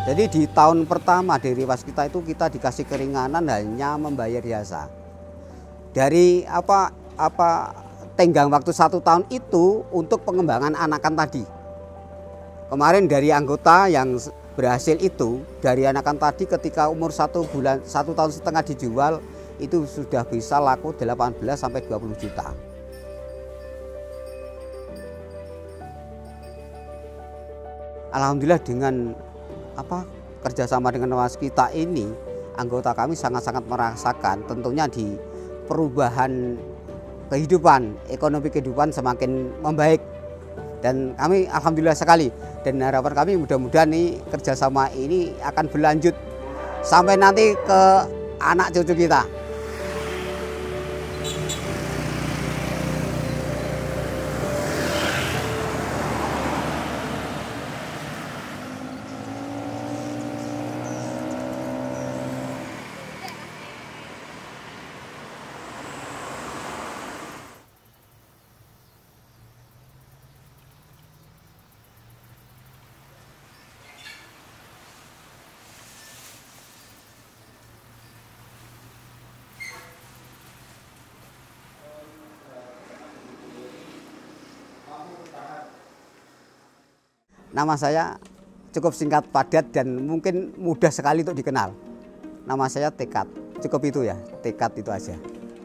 Jadi di tahun pertama dari waskita itu kita dikasih keringanan hanya membayar jasa. Dari tenggang waktu 1 tahun itu untuk pengembangan anakan tadi. Kemarin dari anggota yang berhasil itu dari anakan tadi ketika umur 1,5 tahun dijual itu sudah bisa laku 18 sampai 20 juta. Alhamdulillah dengan kerjasama dengan waskita ini, anggota kami sangat-sangat merasakan tentunya di perubahan ekonomi kehidupan semakin membaik, dan kami alhamdulillah sekali, dan harapan kami mudah-mudahan nih kerjasama ini akan berlanjut sampai nanti ke anak cucu kita. Nama saya cukup singkat, padat, dan mungkin mudah sekali untuk dikenal. Nama saya Tekad, cukup itu ya, Tekad itu aja.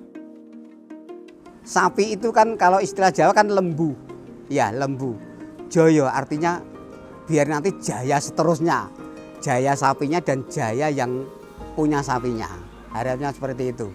Sapi itu kan kalau istilah Jawa kan lembu, ya lembu. Joyo artinya biar nanti jaya seterusnya, jaya sapinya dan jaya yang punya sapinya. Harapnya seperti itu.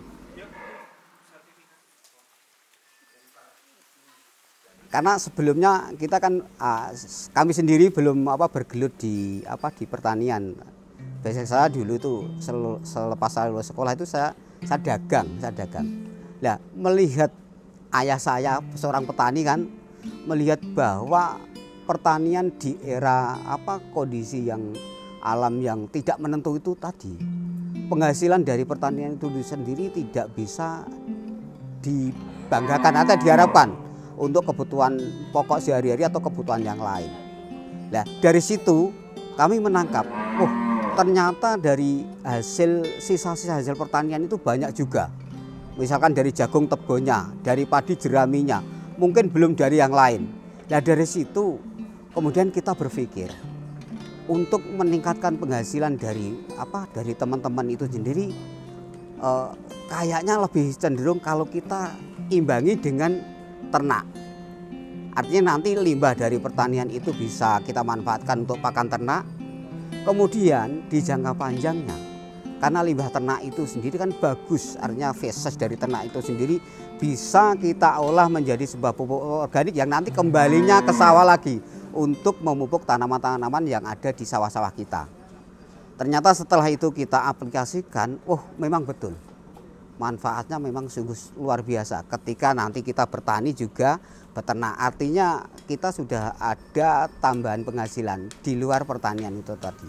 Karena sebelumnya kita kan kami sendiri belum bergelut di pertanian. Biasanya saya dulu itu selepas saya lulus sekolah itu saya dagang. Nah, melihat ayah saya seorang petani kan, melihat bahwa pertanian di era kondisi yang alam yang tidak menentu itu tadi, penghasilan dari pertanian itu sendiri tidak bisa dibanggakan atau diharapkan untuk kebutuhan pokok sehari-hari atau kebutuhan yang lain. Nah, dari situ kami menangkap, ternyata dari sisa-sisa hasil pertanian itu banyak juga. Misalkan dari jagung tebonya, dari padi jeraminya, mungkin belum dari yang lain. Nah, dari situ kemudian kita berpikir untuk meningkatkan penghasilan dari teman-teman itu sendiri, kayaknya lebih cenderung kalau kita imbangi dengan ternak. Artinya nanti limbah dari pertanian itu bisa kita manfaatkan untuk pakan ternak. Kemudian di jangka panjangnya, karena limbah ternak itu sendiri kan bagus, artinya feses dari ternak itu sendiri bisa kita olah menjadi sebuah pupuk organik yang nanti kembalinya ke sawah lagi untuk memupuk tanaman-tanaman yang ada di sawah-sawah kita. Ternyata setelah itu kita aplikasikan, memang betul. Manfaatnya memang sungguh luar biasa ketika nanti kita bertani juga beternak, artinya kita sudah ada tambahan penghasilan di luar pertanian itu tadi.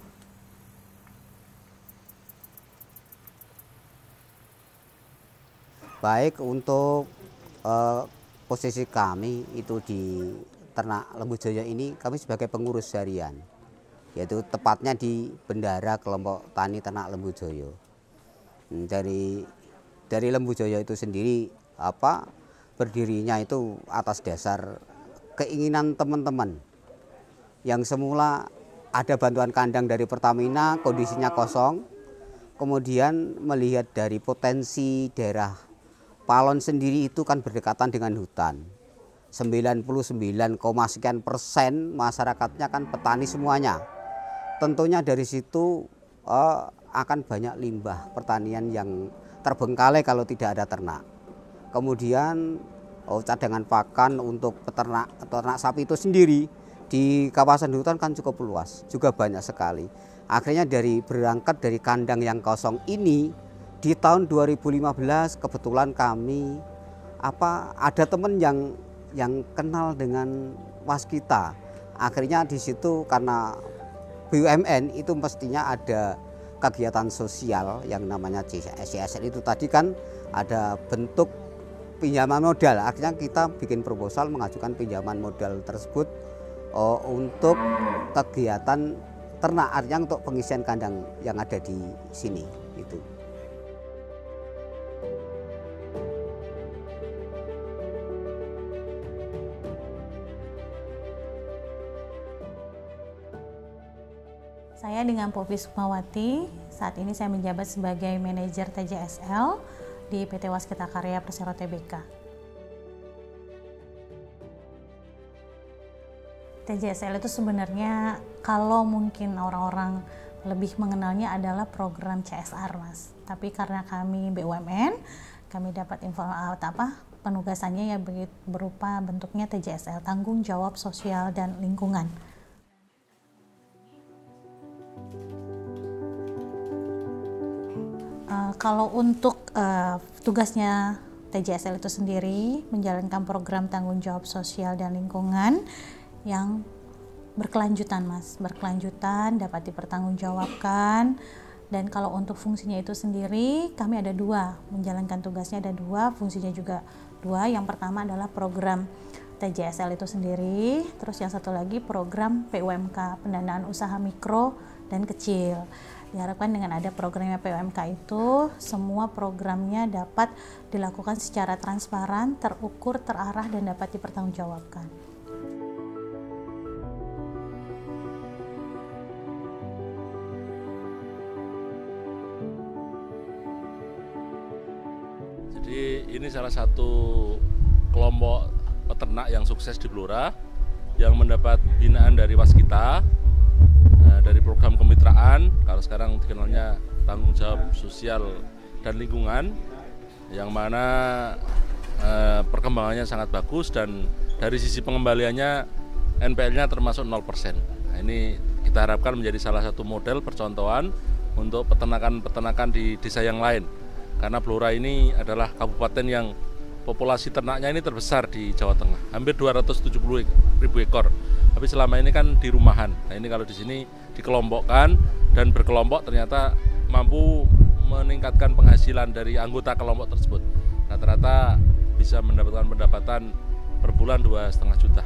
Baik untuk posisi kami itu di ternak Lembu Joyo ini, kami sebagai pengurus harian, yaitu tepatnya di Bendara Kelompok Tani Ternak Lembu Joyo. Dari Lembu Joyo itu sendiri berdirinya itu atas dasar keinginan teman-teman yang semula ada bantuan kandang dari Pertamina, kondisinya kosong, kemudian melihat dari potensi daerah Palon sendiri itu kan berdekatan dengan hutan, 99, sekian persen masyarakatnya kan petani semuanya. Tentunya dari situ akan banyak limbah pertanian yang terbengkalai kalau tidak ada ternak. Kemudian cadangan pakan untuk peternak atau ternak sapi itu sendiri di kawasan hutan kan cukup luas, juga banyak sekali. Akhirnya berangkat dari kandang yang kosong ini, di tahun 2015 kebetulan kami ada teman yang kenal dengan waskita. Akhirnya di situ karena BUMN itu mestinya ada kegiatan sosial yang namanya CSR itu tadi kan ada bentuk pinjaman modal. Akhirnya kita bikin proposal mengajukan pinjaman modal tersebut untuk kegiatan ternak, artinya untuk pengisian kandang yang ada di sini itu. Saya dengan Popi Sukmawati, saat ini saya menjabat sebagai manajer TJSL di PT Waskita Karya Persero Tbk. TJSL itu sebenarnya kalau mungkin orang-orang lebih mengenalnya adalah program CSR, Mas. Tapi karena kami BUMN, kami dapat penugasannya ya berupa bentuknya TJSL, tanggung jawab sosial dan lingkungan. Kalau untuk tugasnya TJSL itu sendiri menjalankan program tanggung jawab sosial dan lingkungan yang berkelanjutan, Mas. Berkelanjutan, dapat dipertanggungjawabkan. Dan kalau untuk fungsinya itu sendiri, kami ada dua. Menjalankan tugasnya ada dua, fungsinya juga dua. Yang pertama adalah program TJSL itu sendiri. Terus yang satu lagi program PUMK, pendanaan usaha mikro dan kecil. Diharapkan dengan ada programnya PUMK itu, semua programnya dapat dilakukan secara transparan, terukur, terarah, dan dapat dipertanggungjawabkan. Jadi ini salah satu kelompok peternak yang sukses di Blora yang mendapat binaan dari Waskita, dari program kemitraan, kalau sekarang dikenalnya tanggung jawab sosial dan lingkungan, yang mana perkembangannya sangat bagus dan dari sisi pengembaliannya NPL-nya termasuk 0%. Nah, ini kita harapkan menjadi salah satu model percontohan untuk peternakan-peternakan di desa yang lain, karena Blora ini adalah kabupaten yang populasi ternaknya ini terbesar di Jawa Tengah, hampir 270.000 ekor. Tapi selama ini kan di rumahan. Nah, ini kalau di sini dikelompokkan dan berkelompok ternyata mampu meningkatkan penghasilan dari anggota kelompok tersebut. Rata-rata bisa mendapatkan pendapatan per bulan 2,5 juta.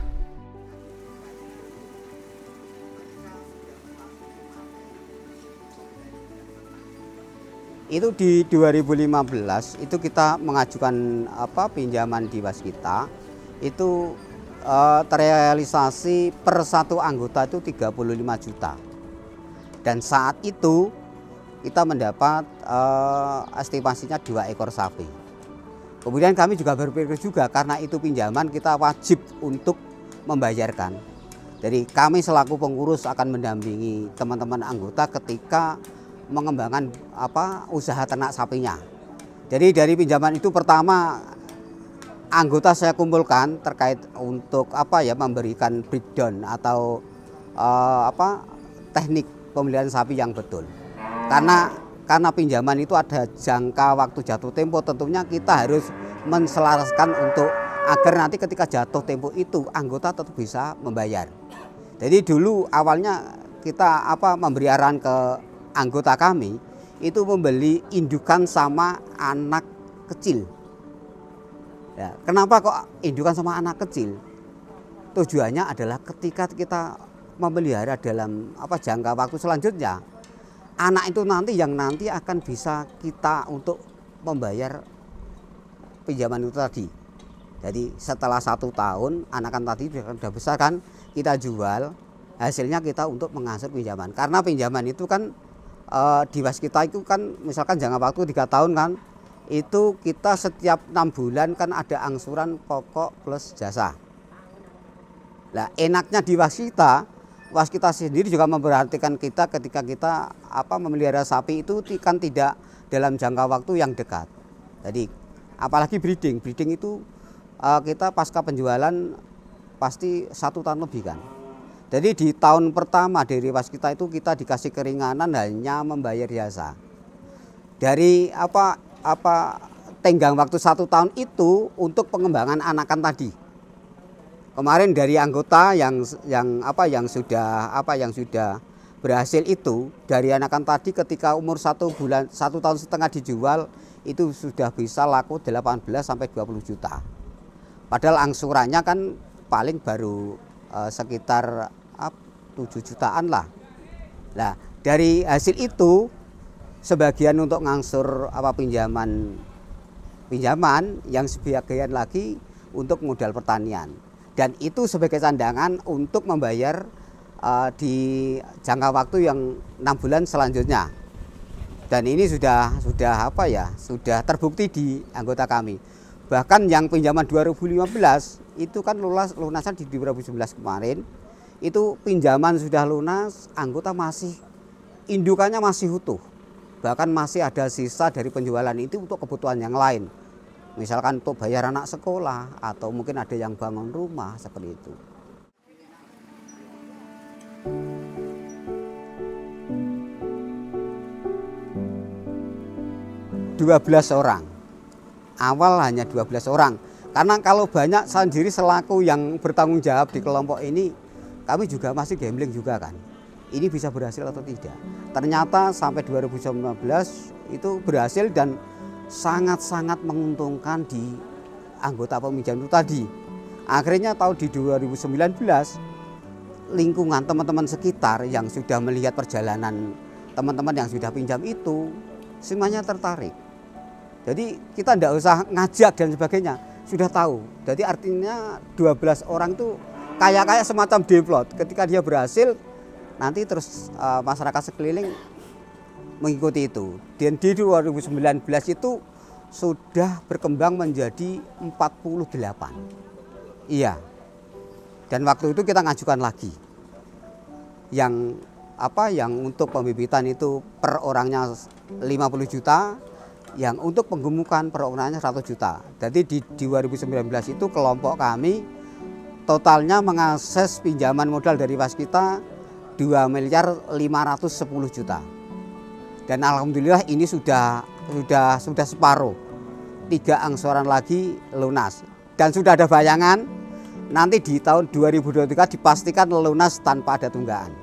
Itu di 2015 itu kita mengajukan pinjaman di Waskita, itu terrealisasi per satu anggota itu 35 juta. Dan saat itu kita mendapat estimasinya 2 ekor sapi. Kemudian kami juga berpikir juga, karena itu pinjaman kita wajib untuk membayarkan. Jadi kami selaku pengurus akan mendampingi teman-teman anggota ketika mengembangkan usaha ternak sapinya. Jadi dari pinjaman itu pertama anggota saya kumpulkan terkait untuk memberikan breakdown atau teknik pemeliharaan sapi yang betul. Karena pinjaman itu ada jangka waktu jatuh tempo, tentunya kita harus menselaraskan untuk agar nanti ketika jatuh tempo itu anggota tetap bisa membayar. Jadi dulu awalnya kita memberi arahan ke anggota kami itu membeli indukan sama anak kecil. Ya, kenapa kok indukan sama anak kecil? Tujuannya adalah ketika kita memelihara dalam jangka waktu selanjutnya, anak itu nanti akan bisa kita untuk membayar pinjaman itu tadi. Jadi setelah 1 tahun anakan tadi sudah besar kan, kita jual, hasilnya kita untuk mengangsur pinjaman. Karena pinjaman itu kan di Waskita itu kan misalkan jangka waktu 3 tahun kan, itu kita setiap 6 bulan kan ada angsuran pokok plus jasa. Nah, enaknya di Waskita sendiri juga memperhatikan kita ketika kita memelihara sapi itu kan tidak dalam jangka waktu yang dekat. Jadi apalagi breeding itu kita pasca penjualan pasti 1 tahun lebih kan. Jadi di tahun pertama dari Waskita itu kita dikasih keringanan hanya membayar jasa. Dari tenggang waktu 1 tahun itu untuk pengembangan anakan tadi. Kemarin dari anggota yang sudah berhasil itu dari anakan tadi ketika umur 1 tahun setengah dijual itu sudah bisa laku 18 sampai 20 juta. Padahal angsurannya kan paling baru sekitar 7 jutaan lah. Nah, dari hasil itu sebagian untuk ngangsur pinjaman yang sebagian lagi untuk modal pertanian. Dan itu sebagai candangan untuk membayar di jangka waktu yang 6 bulan selanjutnya. Dan ini sudah terbukti di anggota kami. Bahkan yang pinjaman 2015 itu kan lunasan di 2019 kemarin. Itu pinjaman sudah lunas, anggota masih indukannya masih utuh. Bahkan masih ada sisa dari penjualan itu untuk kebutuhan yang lain. Misalkan untuk bayar anak sekolah atau mungkin ada yang bangun rumah seperti itu. orang. Awal hanya 12 orang. Karena kalau banyak saya sendiri selaku yang bertanggung jawab di kelompok ini, kami juga masih gambling juga kan. Ini bisa berhasil atau tidak. Ternyata sampai 2019 itu berhasil dan sangat-sangat menguntungkan di anggota peminjam itu tadi. Akhirnya tahun di 2019 lingkungan teman-teman sekitar yang sudah melihat perjalanan teman-teman yang sudah pinjam itu semuanya tertarik. Jadi kita tidak usah ngajak dan sebagainya, sudah tahu. Jadi artinya 12 orang itu kayak semacam demplot. Ketika dia berhasil, nanti terus masyarakat sekeliling mengikuti itu. Dan di 2019 itu sudah berkembang menjadi 48. Iya. Dan waktu itu kita ngajukan lagi. Yang untuk pembibitan itu per orangnya 50 juta, yang untuk penggemukan per orangnya 100 juta. Jadi di 2019 itu kelompok kami totalnya mengakses pinjaman modal dari Waskita 2.510 juta. Dan alhamdulillah ini sudah separuh. 3 angsuran lagi lunas. Dan sudah ada bayangan nanti di tahun 2023 dipastikan lunas tanpa ada tunggakan.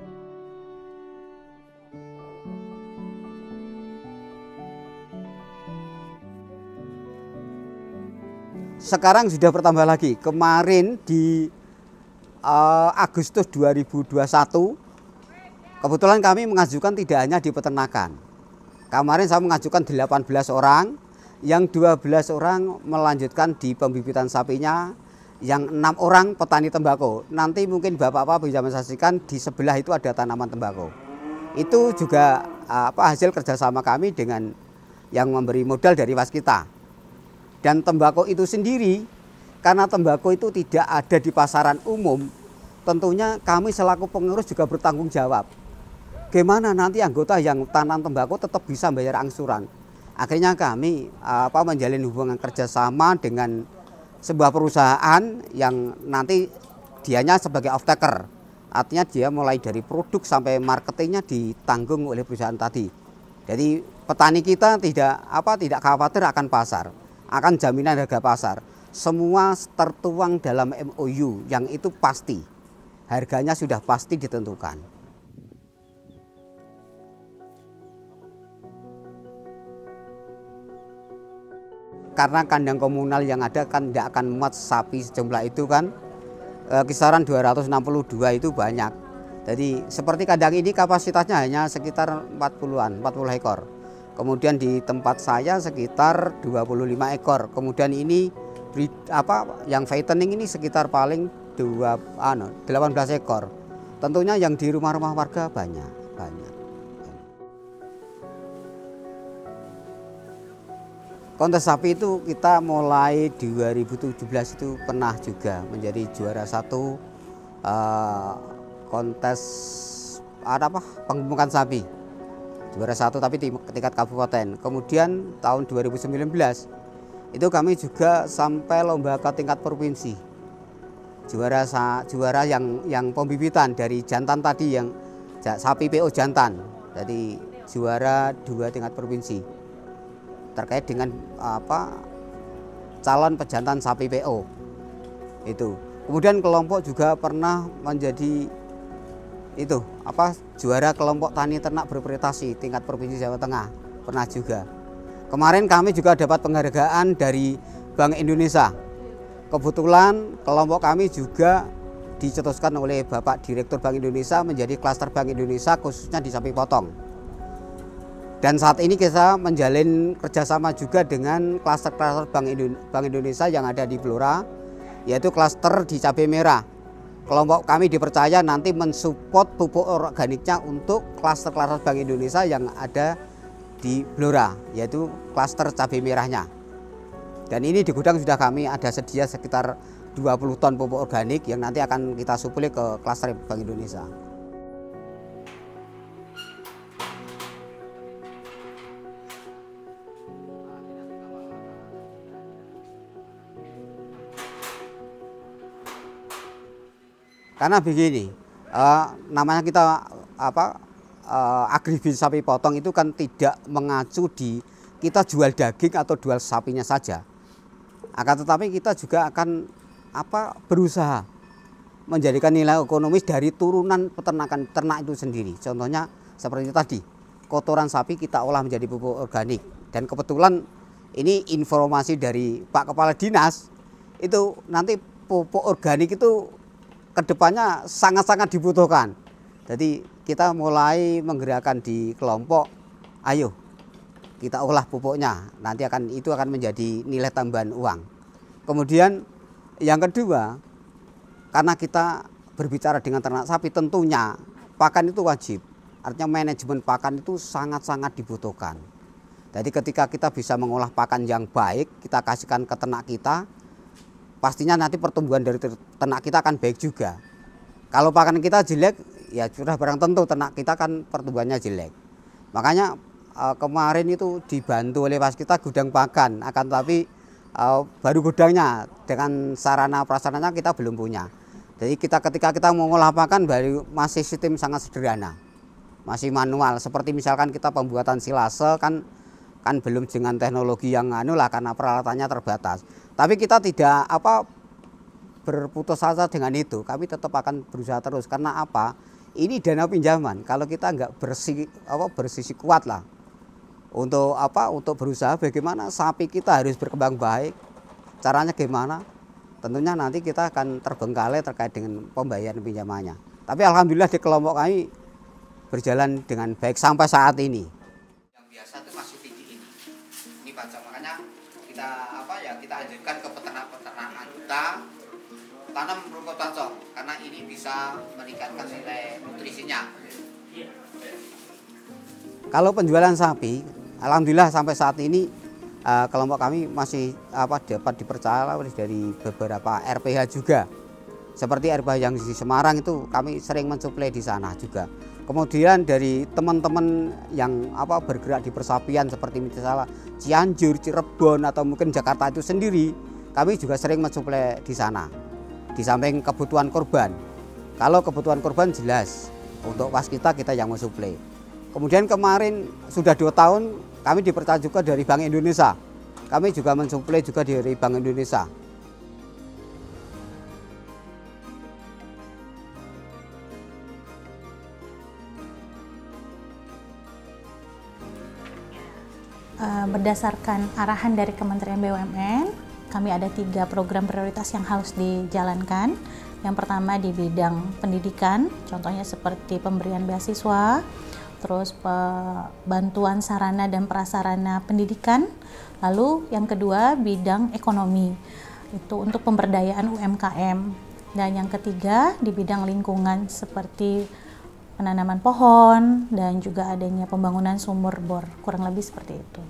Sekarang sudah bertambah lagi. Kemarin di Agustus 2021 kebetulan kami mengajukan tidak hanya di peternakan. Kemarin saya mengajukan 18 orang, yang 12 orang melanjutkan di pembibitan sapinya, yang 6 orang petani tembakau. Nanti mungkin Bapak-bapak bisa menyaksikan di sebelah itu ada tanaman tembakau. Itu juga hasil kerjasama kami dengan yang memberi modal dari Waskita. Dan tembakau itu sendiri, karena tembakau itu tidak ada di pasaran umum, tentunya kami selaku pengurus juga bertanggung jawab. Gimana nanti anggota yang tanam tembakau tetap bisa bayar angsuran. Akhirnya kami menjalin hubungan kerjasama dengan sebuah perusahaan yang nanti dianya sebagai off-taker. Artinya dia mulai dari produk sampai marketingnya ditanggung oleh perusahaan tadi. Jadi petani kita tidak khawatir akan pasar, akan jaminan harga pasar. Semua tertuang dalam MOU yang itu pasti. Harganya sudah pasti ditentukan. Karena kandang komunal yang ada kan tidak akan muat sapi sejumlah itu kan, kisaran 262 itu banyak. Jadi seperti kandang ini kapasitasnya hanya sekitar 40 ekor. Kemudian di tempat saya sekitar 25 ekor. Kemudian ini yang fattening ini sekitar paling 18 ekor. Tentunya yang di rumah-rumah warga banyak. Kontes sapi itu kita mulai 2017 itu pernah juga menjadi juara 1 kontes penggemukan sapi. Juara 1 tapi di tingkat kabupaten. Kemudian tahun 2019 itu kami juga sampai lomba ke tingkat provinsi. Juara yang pembibitan dari jantan tadi, yang sapi PO jantan. Jadi juara 2 tingkat provinsi. Terkait dengan calon pejantan sapi PO itu. Kemudian kelompok juga pernah menjadi juara kelompok tani ternak berprestasi tingkat provinsi Jawa Tengah, pernah juga. Kemarin kami juga dapat penghargaan dari Bank Indonesia. Kebetulan kelompok kami juga dicetuskan oleh Bapak Direktur Bank Indonesia menjadi klaster Bank Indonesia khususnya di sapi potong. Dan saat ini kita menjalin kerjasama juga dengan klaster-klaster Bank Indonesia yang ada di Blora, yaitu klaster di cabai merah. Kelompok kami dipercaya nanti mensupport pupuk organiknya untuk klaster-klaster Bank Indonesia yang ada di Blora, yaitu klaster cabai merahnya. Dan ini di gudang sudah kami ada sedia sekitar 20 ton pupuk organik yang nanti akan kita suplai ke klaster Bank Indonesia. Karena begini, namanya kita agribisnis sapi potong itu kan tidak mengacu di kita jual daging atau jual sapinya saja. Akan tetapi kita juga akan berusaha menjadikan nilai ekonomis dari turunan peternakan ternak itu sendiri. Contohnya seperti tadi, kotoran sapi kita olah menjadi pupuk organik. Dan kebetulan ini informasi dari Pak Kepala Dinas, itu nanti pupuk organik itu kedepannya sangat-sangat dibutuhkan. Jadi kita mulai menggerakkan di kelompok, ayo kita olah pupuknya, nanti itu akan menjadi nilai tambahan uang. Kemudian yang kedua, karena kita berbicara dengan ternak sapi, tentunya pakan itu wajib. Artinya manajemen pakan itu sangat-sangat dibutuhkan. Jadi ketika kita bisa mengolah pakan yang baik, kita kasihkan ke ternak kita, pastinya nanti pertumbuhan dari ternak kita akan baik juga. Kalau pakan kita jelek, ya sudah barang tentu ternak kita kan pertumbuhannya jelek. Makanya kemarin itu dibantu oleh waskita gudang pakan, akan tetapi baru gudangnya dengan sarana prasarananya kita belum punya. Jadi ketika kita mengolah pakan baru masih sistem sangat sederhana, masih manual. Seperti misalkan kita pembuatan silase kan belum dengan teknologi yang karena peralatannya terbatas. Tapi kita tidak berputus asa dengan itu. Kami tetap akan berusaha terus karena ini dana pinjaman. Kalau kita nggak bersisi kuat lah untuk berusaha bagaimana sapi kita harus berkembang baik. Caranya gimana? Tentunya nanti kita akan terbengkalai terkait dengan pembayaran pinjamannya. Tapi alhamdulillah di kelompok kami berjalan dengan baik sampai saat ini. Yang biasa itu masih tinggi ini pajak, makanya kita anjurkan ke peternak-peternakan kita tanam rumput pancong karena ini bisa meningkatkan nilai nutrisinya. Kalau penjualan sapi, alhamdulillah sampai saat ini kelompok kami masih dapat dipercaya dari beberapa RPH juga. Seperti RPH yang di Semarang itu kami sering mensuplai di sana juga. Kemudian dari teman-teman yang bergerak di persapian seperti misalnya Cianjur, Cirebon atau mungkin Jakarta itu sendiri, kami juga sering mensuplai di sana. Di samping kebutuhan korban. Kalau kebutuhan korban jelas untuk waskita kita yang mensuplai. Kemudian kemarin sudah 2 tahun kami dipercaya juga dari Bank Indonesia. Kami juga mensuplai juga dari Bank Indonesia. Berdasarkan arahan dari Kementerian BUMN, kami ada 3 program prioritas yang harus dijalankan. Yang pertama di bidang pendidikan, contohnya seperti pemberian beasiswa, terus bantuan sarana dan prasarana pendidikan. Lalu yang kedua bidang ekonomi, itu untuk pemberdayaan UMKM. Dan yang ketiga di bidang lingkungan seperti penanaman pohon dan juga adanya pembangunan sumur bor, kurang lebih seperti itu.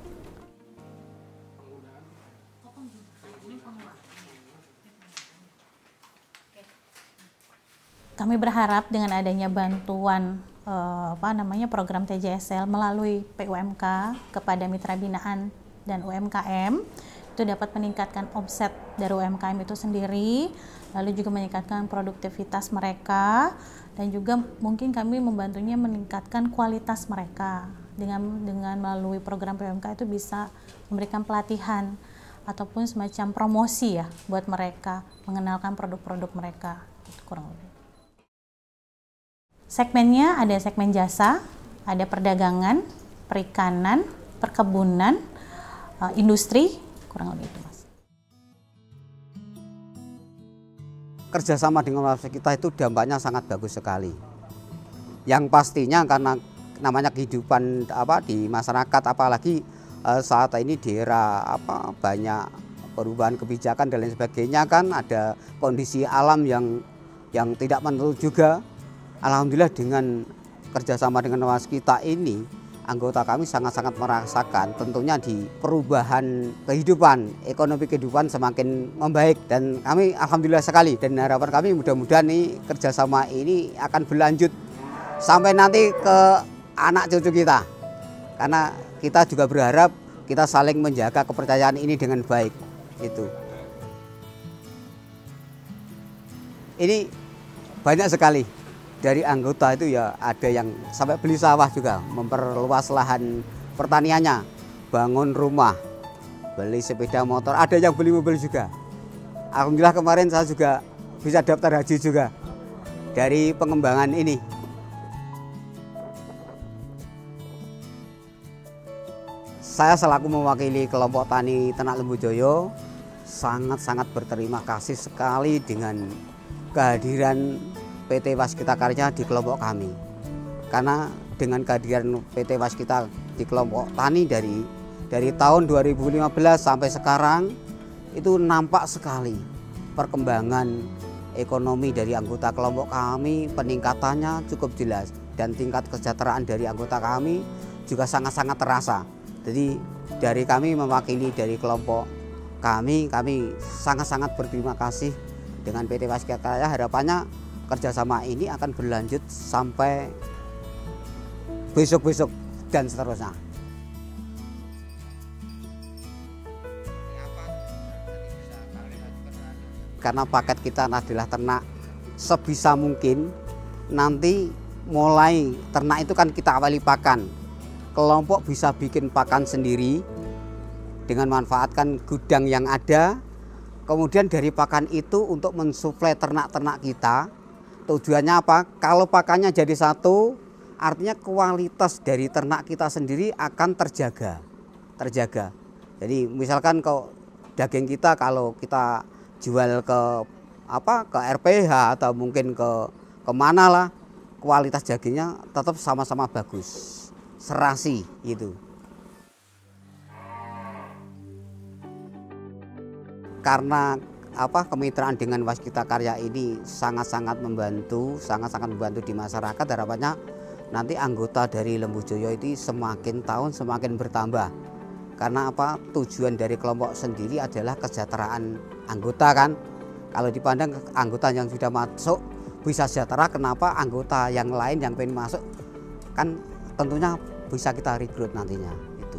Kami berharap dengan adanya bantuan program TJSL melalui PUMK kepada mitra binaan dan UMKM itu dapat meningkatkan omset dari UMKM itu sendiri, lalu juga meningkatkan produktivitas mereka, dan juga mungkin kami membantunya meningkatkan kualitas mereka dengan melalui program PUMK itu bisa memberikan pelatihan ataupun semacam promosi ya buat mereka mengenalkan produk-produk mereka, itu kurang lebih. Segmennya ada segmen jasa, ada perdagangan, perikanan, perkebunan, industri, kurang lebih itu Mas. kerjasama dengan warga kita itu dampaknya sangat bagus sekali. Yang pastinya karena namanya kehidupan di masyarakat, apalagi saat ini di era banyak perubahan kebijakan dan lain sebagainya, kan ada kondisi alam yang tidak menentu juga. Alhamdulillah dengan kerjasama dengan waskita ini, anggota kami sangat-sangat merasakan tentunya di perubahan kehidupan, ekonomi kehidupan semakin membaik, dan kami alhamdulillah sekali, dan harapan kami mudah-mudahan nih kerjasama ini akan berlanjut sampai nanti ke anak cucu kita, karena kita juga berharap kita saling menjaga kepercayaan ini dengan baik. Itu ini banyak sekali dari anggota itu ya, ada yang sampai beli sawah juga, memperluas lahan pertaniannya, bangun rumah, beli sepeda motor, ada yang beli mobil juga. Alhamdulillah kemarin saya juga bisa daftar haji juga dari pengembangan ini. Saya selaku mewakili kelompok tani Ternak Lembujoyo sangat-sangat berterima kasih sekali dengan kehadiran PT Waskita Karya di kelompok kami. Karena dengan kehadiran PT Waskita di kelompok tani dari tahun 2015 sampai sekarang, itu nampak sekali perkembangan ekonomi dari anggota kelompok kami, peningkatannya cukup jelas, dan tingkat kesejahteraan dari anggota kami juga sangat-sangat terasa. Jadi dari kami mewakili dari kelompok kami sangat-sangat berterima kasih dengan PT Waskita Karya. Harapannya kerjasama ini akan berlanjut sampai besok-besok dan seterusnya. Karena paket kita adalah ternak, sebisa mungkin nanti mulai ternak itu kan kita awali pakan. Kelompok bisa bikin pakan sendiri dengan manfaatkan gudang yang ada. Kemudian dari pakan itu untuk mensuplai ternak-ternak kita. Tujuannya apa? Kalau pakannya jadi satu, artinya kualitas dari ternak kita sendiri akan terjaga. Jadi misalkan kalau daging kita, kalau kita jual ke RPH atau mungkin ke kemana lah, kualitas dagingnya tetap sama-sama bagus, serasi itu. Karena kemitraan dengan Waskita Karya ini sangat-sangat membantu di masyarakat. Harapannya nanti anggota dari Lembujoyo itu semakin tahun semakin bertambah. Karena tujuan dari kelompok sendiri adalah kesejahteraan anggota kan. Kalau dipandang anggota yang sudah masuk bisa sejahtera, kenapa anggota yang lain yang pengen masuk kan tentunya bisa kita rekrut nantinya itu.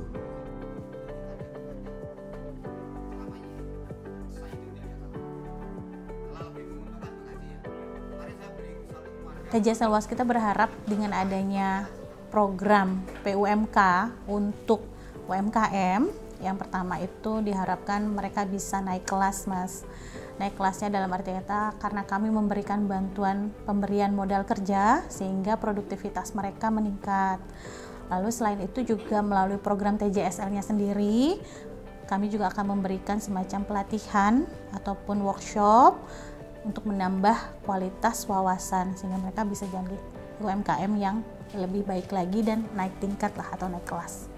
TJSL Waskita berharap dengan adanya program PUMK untuk UMKM, yang pertama itu diharapkan mereka bisa naik kelas, Mas. Naik kelasnya dalam arti kata karena kami memberikan bantuan pemberian modal kerja sehingga produktivitas mereka meningkat. Lalu selain itu juga melalui program TJSL-nya sendiri, kami juga akan memberikan semacam pelatihan ataupun workshop untuk menambah kualitas wawasan sehingga mereka bisa jadi UMKM yang lebih baik lagi dan naik tingkat lah atau naik kelas.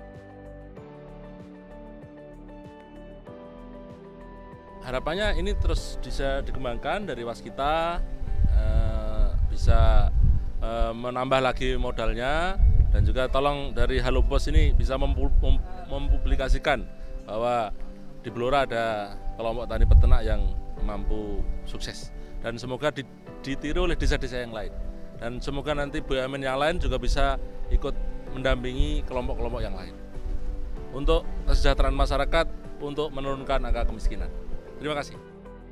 Harapannya ini terus bisa dikembangkan dari Waskita, bisa menambah lagi modalnya, dan juga tolong dari Halo Bos ini bisa mempublikasikan bahwa di Blora ada kelompok tani peternak yang mampu sukses, dan semoga ditiru oleh desa-desa yang lain, dan semoga nanti BUMN yang lain juga bisa ikut mendampingi kelompok-kelompok yang lain untuk kesejahteraan masyarakat, untuk menurunkan angka kemiskinan. Terima kasih.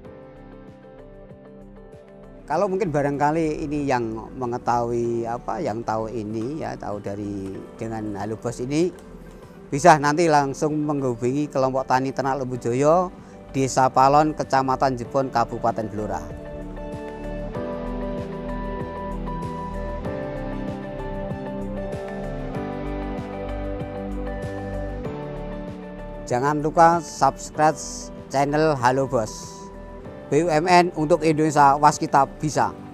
Kalau mungkin barangkali ini yang mengetahui yang tahu ini ya, tahu dengan Halo Bos ini, bisa nanti langsung menghubungi kelompok tani Ternak Lembujoyo, Desa Palon, Kecamatan Jepun, Kabupaten Blora. Jangan lupa subscribe channel Halo Bos. BUMN untuk Indonesia Waskita bisa.